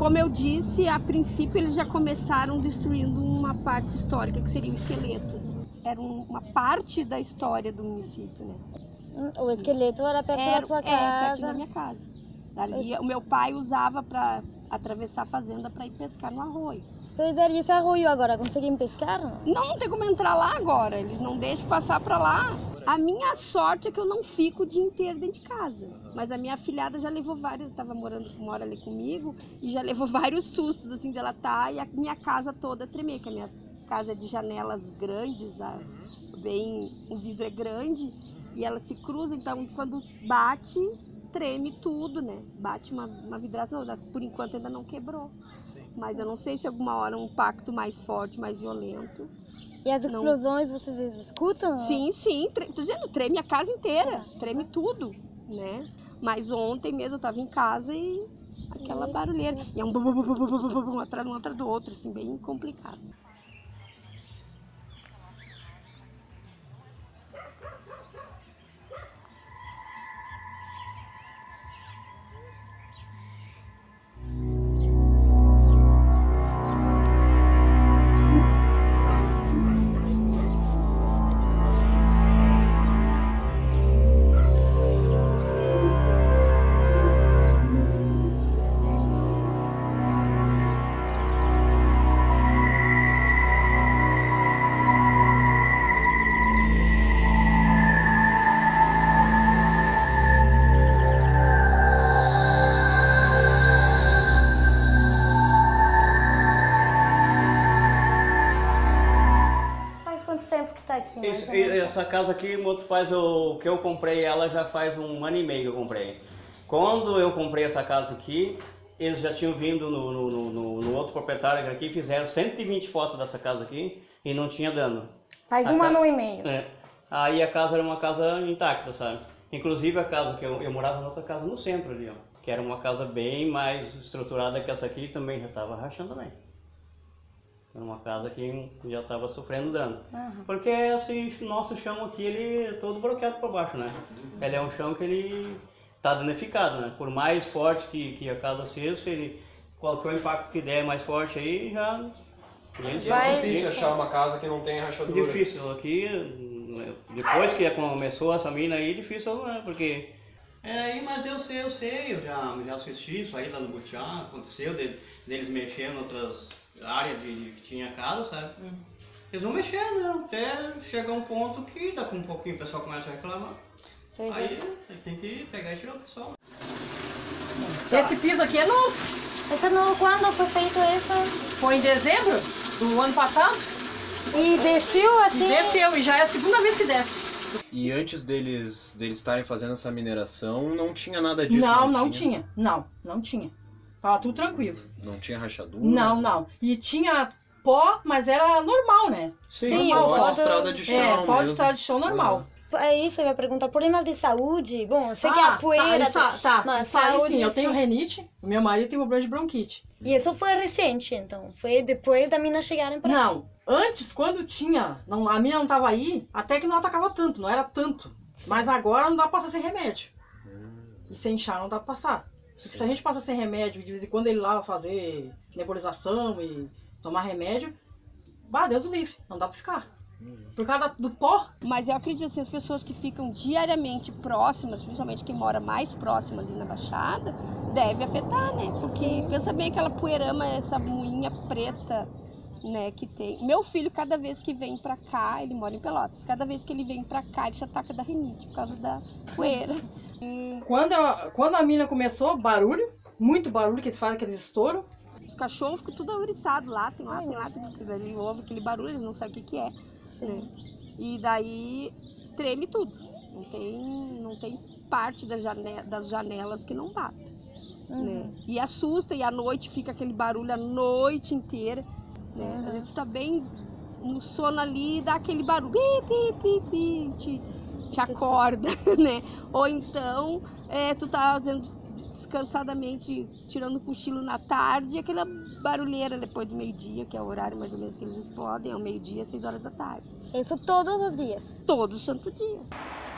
como eu disse, a princípio eles já começaram destruindo uma parte histórica, que seria o esqueleto. Era uma parte da história do município, né? O esqueleto era perto da tua casa? Perto da minha casa. Ali, o meu pai usava para atravessar a fazenda para ir pescar no arroio. Pois é, e esse arroio agora, conseguem pescar? Não tem como entrar lá agora, eles não deixam passar para lá. A minha sorte é que eu não fico o dia inteiro dentro de casa. Mas a minha afilhada já levou vários, mora ali comigo, e já levou vários sustos, assim, dela tá, e a minha casa toda tremer, que a minha casa é de janelas grandes, o vidro é grande, e ela se cruza, então quando bate, treme tudo, né? Bate uma vidraça, não, por enquanto ainda não quebrou. Sim. Mas eu não sei se alguma hora um impacto mais forte, mais violento. E as explosões vocês escutam? Sim, tô dizendo, treme a casa inteira, treme tudo, né? Mas ontem mesmo eu tava em casa e aquela barulheira, e é um atrás do outro, assim, bem complicado. Essa casa aqui, o que eu comprei ela já faz 1 ano e meio que eu comprei. Quando eu comprei essa casa aqui, eles já tinham vindo no outro proprietário aqui, fizeram 120 fotos dessa casa aqui e não tinha dano. Faz 1 ano e meio. É. Aí a casa era uma casa intacta, sabe? Inclusive a casa que eu morava na outra casa no centro ali, ó, que era uma casa bem mais estruturada que essa aqui, também já estava rachando também. Era uma casa que já estava sofrendo dano. Porque assim, nosso chão aqui, ele é todo bloqueado por baixo, né? Ele é um chão que ele está danificado, né? Por mais forte que a casa seja, se ele, qualquer impacto que der mais forte aí, já... É difícil achar uma casa que não tem rachadura. Difícil, aqui, depois que começou essa mina aí, difícil, né? Porque... mas eu sei, eu já assisti isso aí lá no Butiá, aconteceu deles mexendo em outras áreas que tinha casa, sabe? Eles vão mexendo, né? Até chegar um ponto que daqui um pouquinho o pessoal começa a reclamar. Aí tem que pegar e tirar o pessoal. Esse piso aqui é novo. Quando foi feito isso? Foi em dezembro do ano passado. E desceu assim? Desceu, e já é a segunda vez que desce. E antes deles estarem fazendo essa mineração, não tinha nada disso? Não tinha. Não tinha. Tava tudo tranquilo. Não tinha rachadura? Não. E tinha pó, mas era normal, né? Sim, pó de estrada de chão. Pó de estrada de chão normal. É isso, eu ia perguntar. Problemas de saúde? Bom, eu sei que a poeira... Mas saúde, sim, eu tenho renite, o meu marido tem problema de bronquite. E isso foi recente, então? Foi depois da mina chegarem pra cá? Não, antes, quando tinha, a mina não tava aí, até que não atacava tanto, não era tanto. Sim. Mas agora não dá pra passar sem remédio. E sem inchar não dá pra passar. Porque se a gente passa sem remédio, de vez em quando ele lá fazer nebulização e tomar remédio, Deus o livre, não dá pra ficar. Por causa do pó. Mas eu acredito que as pessoas que ficam diariamente próximas, principalmente quem mora mais próximo ali na Baixada, deve afetar, né? Porque pensa bem aquela poeirama, essa moinha preta, né, que tem. Meu filho, cada vez que vem pra cá, ele mora em Pelotas, cada vez que ele vem pra cá, ele se ataca da rinite por causa da poeira. Quando a mina começou, barulho, muito barulho, que eles fazem aqueles estouros. Os cachorros ficam tudo ouriçados lá, tem lá, ele ouve aquele barulho, eles não sabem o que é. Né? E daí treme tudo. Não tem parte das janelas que não bata. Né? E assusta, e à noite fica aquele barulho a noite inteira. Né? Às vezes tu tá bem no sono ali e dá aquele barulho, te acorda, né? Ou então tu tá descansadamente tirando o cochilo na tarde, e aquela barulheira depois do meio-dia, que é o horário mais ou menos que eles explodem, é o meio-dia, 6 horas da tarde. Isso todos os dias? Todo santo dia.